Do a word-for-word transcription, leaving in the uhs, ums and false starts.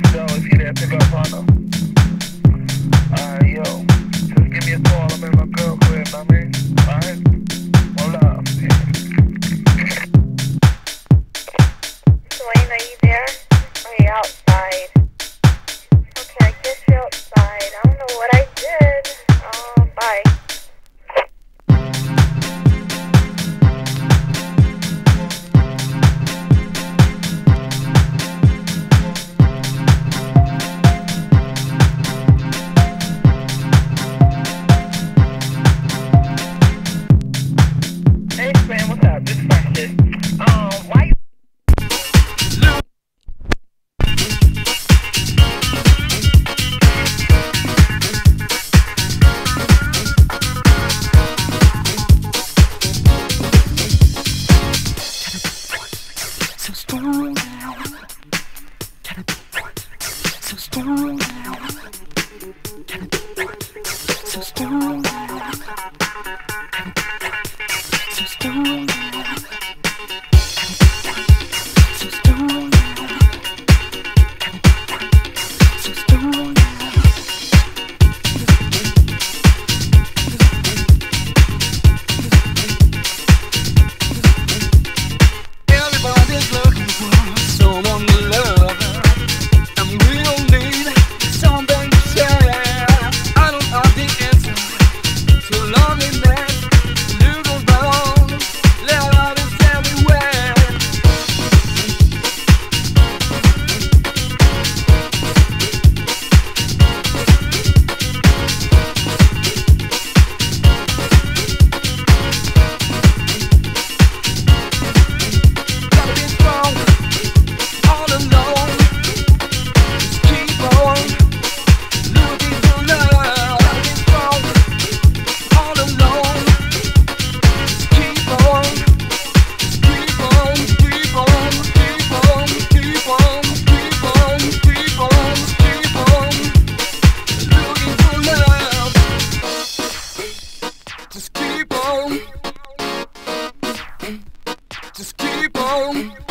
So if you didn't pick up on them, alright, yo, just give me a call. I'm in my girl crib, I mean, alright? One love, yeah. Dwayne, are you there? Or are you outside? Okay, I guess you're outside. I don't know what I did. Oh, bye. Hey, man, what's up? This is Francis. Um, why you... So strong now. Gotta be so strong now. Gotta be so strong now. Gotta be so strong now. So strong now. So strong now. Everybody's looking for someone to love. And we all need something to share. I don't have the answer to loneliness. Look around, love is everywhere. Gotta be strong, all alone. Just keep on looking for love. Gotta be strong, all alone. Just keep on, just keep on, keep on, keep on, keep on, keep on, keep on, keep on looking for love. Just keep on, just keep on.